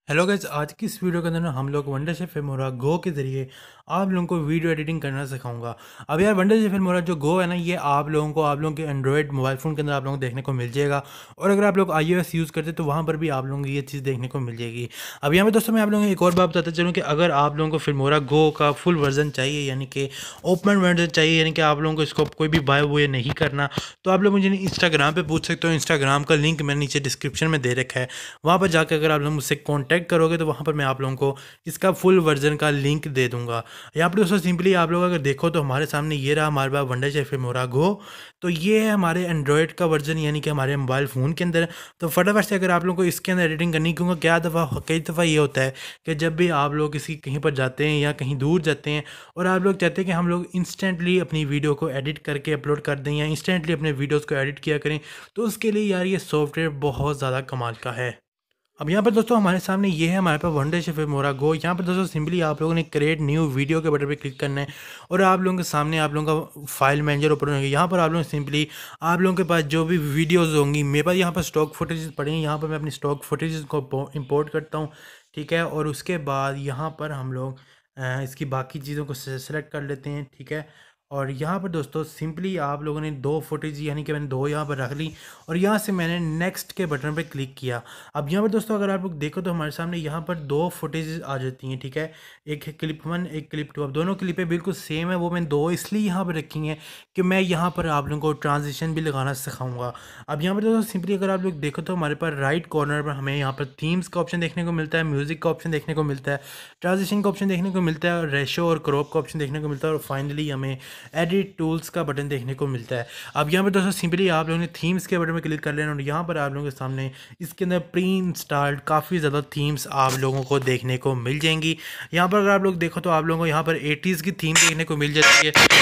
Hello guys, आज की इस वीडियो के अंदर ना हम लोग वंडरशिप फिल्मोरा गो के ज़रिए आप लोगों को वीडियो एडिटिंग करना सिखाऊंगा। अब यार वंडरशिप फिल्मोरा जो गो है ना, ये आप लोगों के एंड्रॉयड मोबाइल फ़ोन के अंदर आप लोगों को देखने को मिल जाएगा। और अगर आप लोग iOS यूज़ करते तो वहाँ पर भी आप लोगों को ये चीज़ देखने को मिल जाएगी। अब यहाँ पे दोस्तों मैं आप लोगों को एक और बात बताता चलूँ कि अगर आप लोगों को फिल्मोरा गो का फुल वर्जन चाहिए, यानी कि ओपन वर्जन चाहिए, यानी कि आप लोगों को इसको कोई भी बाय वो नहीं करना, तो आप लोग मुझे इंस्टाग्राम पर पूछ सकते हो। इंस्टाग्राम का लिंक मैंने नीचे डिस्क्रिप्शन में दे रखा है, वहाँ पर जाकर अगर आप लोग मुझसे कॉन्टैक्ट करोगे तो वहाँ पर मैं आप लोगों को इसका फुल वर्जन का लिंक दे दूंगा। यहाँ पर दोस्तों सिंपली आप लोग अगर देखो तो हमारे सामने ये रहा हमारे पास वंडरशिप फिल्मोरा गो। तो ये है हमारे एंड्रॉयड का वर्जन, यानी कि हमारे मोबाइल फ़ोन के अंदर। तो फटाफट से अगर आप लोगों को इसके अंदर एडिटिंग करनी, क्योंकि कई दफ़ा ये होता है कि जब भी आप लोग किसी कहीं पर जाते हैं या कहीं दूर जाते हैं और आप लोग चाहते हैं कि हम लोग इंस्टेंटली अपनी वीडियो को एडिट करके अपलोड कर दें या इंस्टेंटली अपने वीडियोज़ को एडिट किया करें, तो उसके लिए यार ये सॉफ्टवेयर बहुत ज़्यादा कमाल का है। अब यहाँ पर दोस्तों हमारे सामने ये है हमारे पास वंडरशिप फिल्मोरा गो। यहाँ पर दोस्तों सिंपली आप लोगों ने क्रिएट न्यू वीडियो के बटन पे क्लिक करना है और आप लोगों के सामने आप लोगों का फाइल मैनेजर ओपन होगा। यहाँ पर आप लोग सिंपली आप लोगों के पास जो भी वीडियोज़ होंगी, मेरे पास यहाँ पर स्टॉक फुटेज पड़े हैं, यहाँ पर मैं अपनी स्टॉक फुटेज को इम्पोर्ट करता हूँ, ठीक है। और उसके बाद यहाँ पर हम लोग इसकी बाकी चीज़ों को सेलेक्ट कर लेते हैं, ठीक है। और यहाँ पर दोस्तों सिंपली आप लोगों ने दो फुटेज, यानी कि मैंने दो यहाँ पर रख ली और यहाँ से मैंने नेक्स्ट के बटन पर क्लिक किया। अब यहाँ पर दोस्तों अगर आप लोग देखो तो हमारे सामने यहाँ पर दो फुटेज आ जाती हैं, ठीक है। एक है क्लिप 1, एक क्लिप 2। अब दोनों क्लिपें बिल्कुल सेम है, वो मैंने दो इसलिए यहाँ पर रखी हैं कि मैं यहाँ पर आप लोगों को ट्रांजिशन भी लगाना सिखाऊंगा। अब यहाँ पर दोस्तों सिंपली अगर आप लोग देखो तो हमारे पास राइट कॉर्नर पर हमें यहाँ पर थीम्स का ऑप्शन देखने को मिलता है, म्यूज़िक का ऑप्शन देखने को मिलता है, ट्रांजिशन का ऑप्शन देखने को मिलता है, रेशो और क्रॉप का ऑप्शन देखने को मिलता है, और फाइनली हमें एडिट टूल्स का बटन देखने को मिलता है। अब यहाँ पर दोस्तों सिंपली आप लोगों ने थीम्स के बटन में क्लिक कर लेना और यहाँ पर आप लोगों के सामने इसके अंदर प्री इंस्टॉल्ड काफ़ी ज़्यादा थीम्स आप लोगों को देखने को मिल जाएंगी। यहाँ पर अगर आप लोग देखो तो आप लोगों को यहाँ पर 80s की थीम देखने को मिल जाती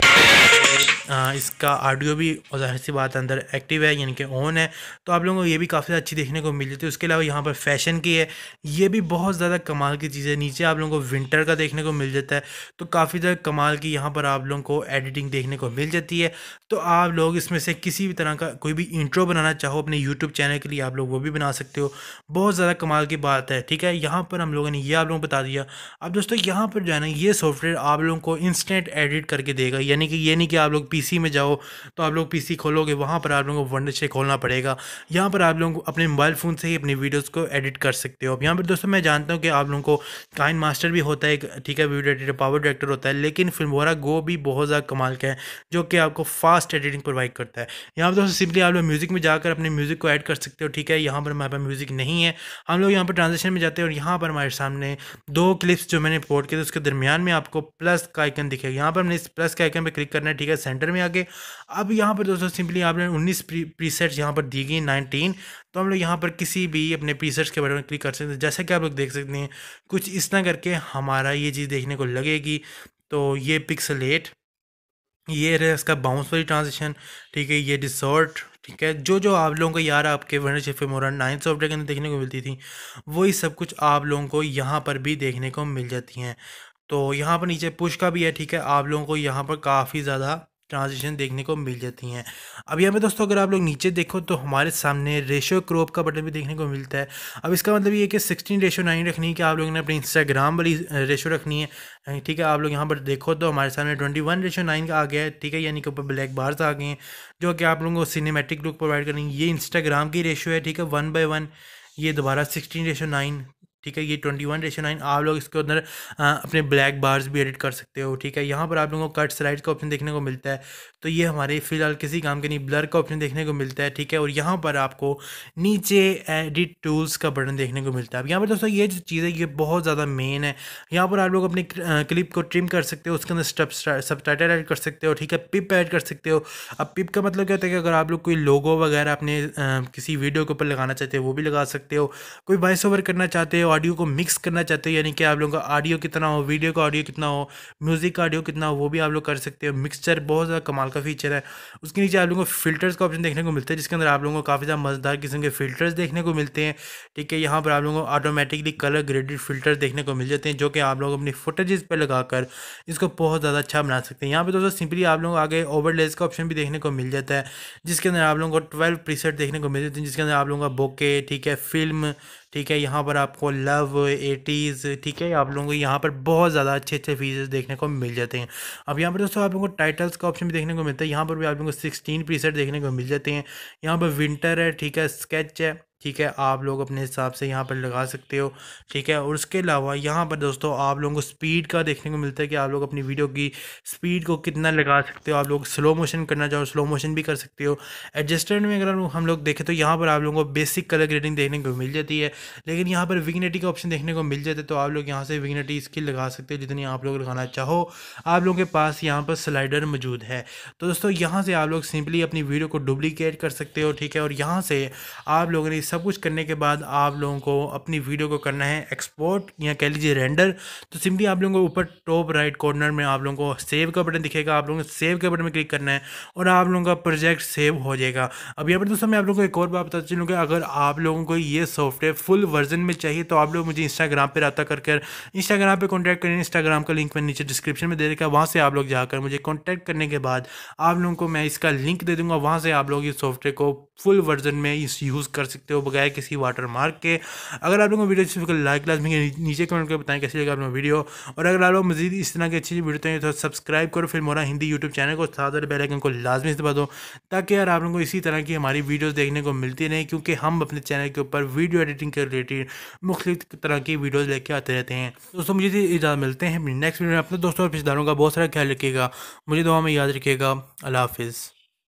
है। इसका ऑडियो भी ज़ाहिर सी बात अंदर एक्टिव है, यानी कि ऑन है, तो आप लोगों को ये भी काफ़ी अच्छी देखने को मिल जाती है। उसके अलावा यहाँ पर फैशन की है, ये भी बहुत ज़्यादा कमाल की चीज़ है। नीचे आप लोगों को विंटर का देखने को मिल जाता है, तो काफ़ी ज़्यादा कमाल की यहाँ पर आप लोगों को एडिटिंग देखने को मिल जाती है। तो आप लोग इसमें से किसी भी तरह का कोई भी इंट्रो बनाना चाहो अपने यूट्यूब चैनल के लिए, आप लोग वो भी बना सकते हो। बहुत ज़्यादा कमाल की बात है, ठीक है। यहाँ पर हम लोगों ने ये आप लोगों को बता दिया। अब दोस्तों यहाँ पर जो है ना, ये सॉफ्टवेयर आप लोगों को इंस्टेंट एडिट करके देगा, यानी कि ये नहीं कि आप लोग पीसी में जाओ तो आप लोग पीसी खोलोगे, वहाँ पर आप लोगों को वंडरशिप खोलना पड़ेगा। यहाँ पर आप लोगों को अपने मोबाइल फ़ोन से ही अपनी वीडियोज़ को एडिट कर सकते हो। अब यहाँ पर दोस्तों मैं जानता हूँ कि आप लोगों को काइन मास्टर भी होता है, ठीक है, वीडियो एडिटर, पावर डायरेक्टर होता है, लेकिन फिल्मोरा गो भी बहुत ज़्यादा कमाल का है जो कि आपको फास्ट एडिटिंग प्रोवाइड करता है। यहाँ पर दोस्तों सिंपली आप लोग म्यूज़िक में जाकर अपने म्यूज़िक को ऐड कर सकते हो, ठीक है। यहाँ पर हमारे पास म्यूज़िक नहीं है, हम लोग यहाँ पर ट्रांजिशन में जाते हैं और यहाँ पर हमारे सामने दो क्लिप्स जो मैंने इंपोर्ट किए थे उसके दरमियान में आपको प्लस का आइकन दिखेगा। यहाँ पर हमने इस प्लस के आइकन पर क्लिक करना है, ठीक है, सेंटर में आके। अब यहाँ पर दोस्तों सिंपली आपने 19 प्रीसेट्स यहाँ पर दी गई, 19। तो हम लोग यहाँ पर किसी भी अपने प्रीसेट्स के बारे में क्लिक कर सकते हैं। जैसे कि आप लोग देख सकते हैं कुछ इस तरह करके हमारा ये चीज़ देखने को लगेगी। तो ये पिक्सलेट, ये रहा इसका बाउंस वाली ट्रांजिशन, ठीक है, ये डिसॉर्ट, ठीक है। जो जो आप लोगों को यार आपके वंडरशिप फिल्मोरा 9 सॉफ्टवेयर के अंदर देखने को मिलती थी, वही सब कुछ आप लोगों को यहाँ पर भी देखने को मिल जाती हैं। तो यहाँ पर नीचे पुश का भी है, ठीक है, आप लोगों को यहाँ पर काफ़ी ज़्यादा ट्रांजिशन देखने को मिल जाती हैं। अब यहाँ पे दोस्तों अगर आप लोग नीचे देखो तो हमारे सामने रेशो क्रॉप का बटन भी देखने को मिलता है। अब इसका मतलब ये कि 16:9 रखनी है कि आप लोगों ने अपनी इंस्टाग्राम वाली रेशो रखनी है, ठीक है। आप लोग यहाँ पर देखो तो हमारे सामने 21:9 का आ गया है, ठीक है, यानी कि ऊपर ब्लैक बार्स आ गए हैं जो कि आप लोगों को सिनेमैटिक लुक प्रोवाइड करेंगे। ये इंस्टाग्राम की रेशो है, ठीक है, 1/1। ये दोबारा 16:9, ठीक है, ये 21:9। आप लोग इसके अंदर अपने ब्लैक बार्स भी एडिट कर सकते हो, ठीक है। यहाँ पर आप लोगों को कट स्लाइड का ऑप्शन देखने को मिलता है, तो ये हमारे फिलहाल किसी काम के नहीं। ब्लर का ऑप्शन देखने को मिलता है, ठीक है। और यहाँ पर आपको नीचे एडिट टूल्स का बटन देखने को मिलता है। अब यहाँ पर दोस्तों ये जो चीज़ है ये बहुत ज़्यादा मेन है। यहाँ पर आप लोग अपनी क्लिप को ट्रिम कर सकते हो, उसके अंदर सबटाइटल ऐड कर सकते हो, ठीक है, पिप ऐड कर सकते हो। अब पिप का मतलब क्या होता है कि अगर आप लोग कोई लोगो वगैरह अपने किसी वीडियो के ऊपर लगाना चाहते हो वो भी लगा सकते हो। कोई वॉइस ओवर करना चाहते हो, ऑडियो को मिक्स करना चाहते हो, यानी कि आप लोगों का ऑडियो कितना हो, वीडियो का ऑडियो कितना हो, म्यूज़िक का ऑडियो कितना हो, वो भी आप लोग कर सकते हो। मिक्सचर बहुत ज़्यादा कमाल का फीचर है। उसके नीचे आप लोगों को फ़िल्टर्स का ऑप्शन देखने को मिलता है जिसके अंदर आप लोगों को काफ़ी ज़्यादा मज़ेदार किस्म के फ़िल्टर्स देखने को मिलते हैं, ठीक है। यहाँ पर आप लोगों को ऑटोमेटिकली कलर ग्रेडेड फ़िल्टर्स देखने को मिल जाते हैं जो कि आप लोग अपनी फुटेजेस पर लगाकर इसको बहुत ज़्यादा अच्छा बना सकते हैं। यहाँ पर दोस्तों सिंपली आप लोगों को आगे ओवरलेस का ऑप्शन भी देखने को मिल जाता है जिसके अंदर आप लोगों को 12 प्रीसेट देखने को मिल जाते हैं, जिसके अंदर आप लोगों का बोके, ठीक है, फिल्म, ठीक है। यहाँ पर आपको लव 80s, ठीक है, आप लोगों को यहाँ पर बहुत ज़्यादा अच्छे अच्छे फीचर्स देखने को मिल जाते हैं। अब यहाँ पर दोस्तों आप लोगों को टाइटल्स का ऑप्शन भी देखने को मिलता है। यहाँ पर भी आप लोगों को 16 प्रीसेट देखने को मिल जाते हैं। यहाँ पर विंटर है, ठीक है, स्केच है, ठीक है, आप लोग अपने हिसाब से यहाँ पर लगा सकते हो, ठीक है। और उसके अलावा यहाँ पर दोस्तों आप लोगों को स्पीड का देखने को मिलता है कि आप लोग अपनी वीडियो की स्पीड को कितना लगा सकते हो। आप लोग स्लो मोशन करना चाहो स्लो मोशन भी कर सकते हो। एडजस्टमेंट में अगर हम लोग देखें तो यहाँ पर आप लोगों को बेसिक कलर ग्रेडिंग देखने को मिल जाती है, लेकिन यहाँ पर विग्नेटी का ऑप्शन देखने को मिल जाता है। तो आप लोग यहाँ से विग्नेटी स्किल लगा सकते हो जितनी आप लोग लगाना चाहो। आप लोगों के पास यहाँ पर स्लाइडर मौजूद है। तो दोस्तों यहाँ से आप लोग सिंपली अपनी वीडियो को डुप्लीकेट कर सकते हो, ठीक है। और यहाँ से आप लोगों ने सब कुछ करने के बाद आप लोगों को अपनी वीडियो को करना है एक्सपोर्ट या कह लीजिए रेंडर। तो सिंपली आप लोगों को ऊपर टॉप राइट कॉर्नर में आप लोगों को सेव का बटन दिखेगा, आप लोगों को सेव के बटन में क्लिक करना है और आप लोगों का प्रोजेक्ट सेव हो जाएगा। अब यहाँ पर दोस्तों मैं आप लोगों को एक और बात बताता चलूँ कि अगर आप लोगों को ये सॉफ्टवेयर फुल वर्जन में चाहिए तो आप लोग मुझे इंस्टाग्राम पर रब्ता कर इंस्टाग्राम पर कॉन्टैक्ट करें। इंस्टाग्राम का लिंक मैंने नीचे डिस्क्रिप्शन में दे रखा है, वहाँ से आप लोग जाकर मुझे कॉन्टैक्ट करने के बाद आप लोगों को मैं इसका लिंक दे दूंगा, वहाँ से आप लोग इस सॉफ्टवेयर को फुल वर्जन में इस यूज़ कर सकते हो बगैर किसी वाटर मार्क के। अगर आप लोगों को वीडियो अच्छी लगी लाइक लाजमी नीचे कमेंट करके बताएं कैसी लगा आप लोग वीडियो। और अगर आप लोग मजीद इस तरह की अच्छी वीडियो चाहिए तो सब्सक्राइब करो फिल्मोरा हिंदी यूट्यूब चैनल को, साथ वाले बेल आइकन को लाजमी से दबा दो ताकि यार आप लोगों को इसी तरह की हमारी वीडियोस देखने को मिलती रहे, क्योंकि हम अपने चैनल के ऊपर वीडियो एडिटिंग के रिलेटेड मुख्तलिफ तरह की वीडियोज़ लेके आते रहते हैं। दोस्तों मुझे इजाज़त मिलते हैं नेक्स्ट वीडियो में। अपने दोस्तों और रिश्तेदारों का बहुत सारा ख्याल रखिएगा, मुझे दुआ में याद रखिएगा। अल्लाह हाफिज़।